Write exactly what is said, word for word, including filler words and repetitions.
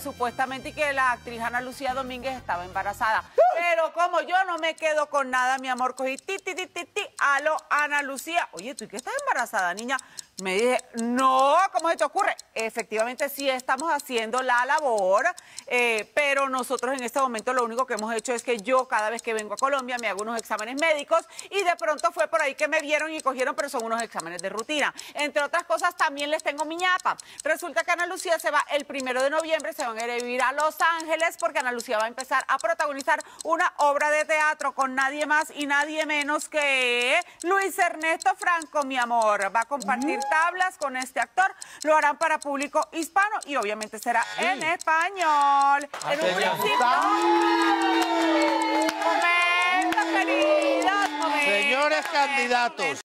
supuestamente y que la actriz Ana Lucía Domínguez estaba embarazada. Pero como yo no me quedo con nada, mi amor, cogí ti, ti, ti, ti, ti, aló, Ana Lucía. Oye, ¿tú y qué estás embarazada, niña? Me dije, no, ¿cómo se te ocurre? Efectivamente, sí estamos haciendo la labor, eh, pero nosotros en este momento lo único que hemos hecho es que yo cada vez que vengo a Colombia me hago unos exámenes médicos y de pronto fue por ahí que me vieron y cogieron, pero son unos exámenes de rutina. Entre otras cosas, también les tengo mi ñapa. Resulta que Ana Lucía se va el primero de noviembre, se van a ir a vivir a Los Ángeles porque Ana Lucía va a empezar a protagonizar una obra de teatro con nadie más y nadie menos que Luis Ernesto Franco, mi amor. Va a compartir tablas con este actor, lo harán para público hispano y obviamente será sí. en español. En un principio... Momento, queridos, momento, señores candidatos,